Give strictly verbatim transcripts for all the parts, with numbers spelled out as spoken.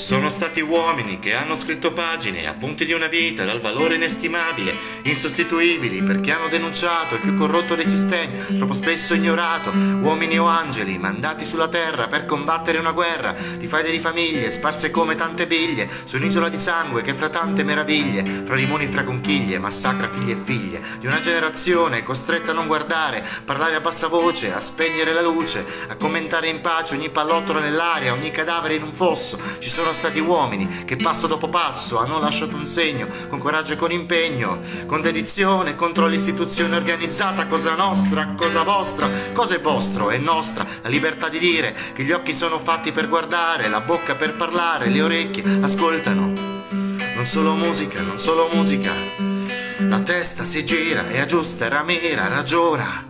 sono stati uomini che hanno scritto pagine, appunti di una vita dal valore inestimabile, insostituibili, perché hanno denunciato il più corrotto dei sistemi, troppo spesso ignorato, uomini o angeli mandati sulla terra per combattere una guerra di faide di famiglie sparse come tante biglie su un'isola di sangue che fra tante meraviglie, fra limoni e fra conchiglie, massacra figli e figlie di una generazione costretta a non guardare, parlare a bassa voce, a spegnere la luce, a commentare in pace ogni pallottolo nell'aria, ogni cadavere in un fosso. Ci sono stati uomini che passo dopo passo hanno lasciato un segno, con coraggio e con impegno, con dedizione contro l'istituzione organizzata. Cosa nostra, cosa vostra, cosa è vostro, è nostra la libertà di dire che gli occhi sono fatti per guardare, la bocca per parlare, le orecchie ascoltano. Non solo musica, non solo musica, la testa si gira e aggiusta e ramira, ragiona,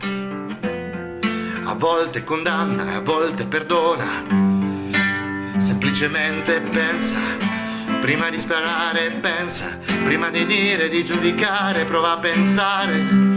a volte condanna e a volte perdona. Semplicemente pensa, prima di sparare pensa, prima di dire, di giudicare, prova a pensare.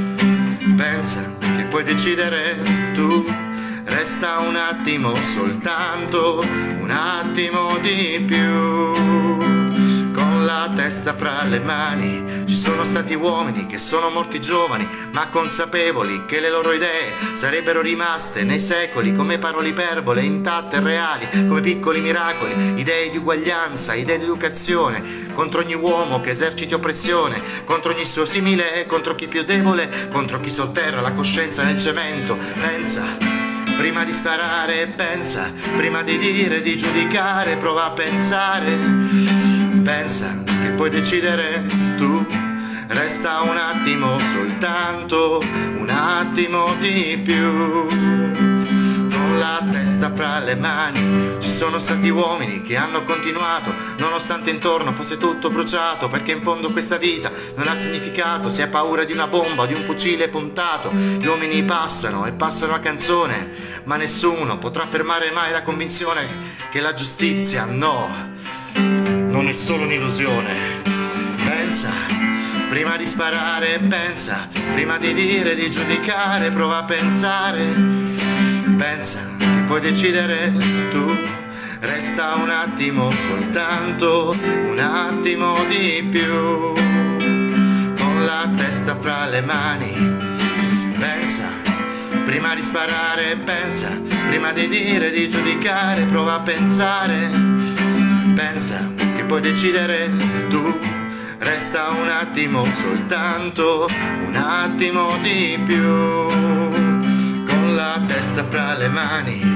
Pensa che puoi decidere tu, resta un attimo soltanto, un attimo di più. Con la testa fra le mani, ci sono stati uomini che sono morti giovani, ma consapevoli che le loro idee sarebbero rimaste nei secoli come parole iperbole intatte e reali, come piccoli miracoli, idee di uguaglianza, idee di educazione, contro ogni uomo che eserciti oppressione, contro ogni suo simile, contro chi più debole, contro chi sotterra la coscienza nel cemento. Pensa, prima di sparare pensa, prima di dire, di giudicare, prova a pensare. Pensa che puoi decidere tu, resta un attimo soltanto, un attimo di più. Con la testa fra le mani, ci sono stati uomini che hanno continuato, nonostante intorno fosse tutto bruciato, perché in fondo questa vita non ha significato, si ha paura di una bomba o di un fucile puntato. Gli uomini passano e passano a canzone, ma nessuno potrà fermare mai la convinzione che la giustizia no, non è solo un'illusione. Pensa, prima di sparare pensa, prima di dire, di giudicare, prova a pensare. Pensa che puoi decidere tu, resta un attimo soltanto, un attimo di più. Con la testa fra le mani, pensa, prima di sparare pensa, prima di dire, di giudicare, prova a pensare. Pensa che puoi decidere tu, resta un attimo soltanto, un attimo di più. Con la testa fra le mani,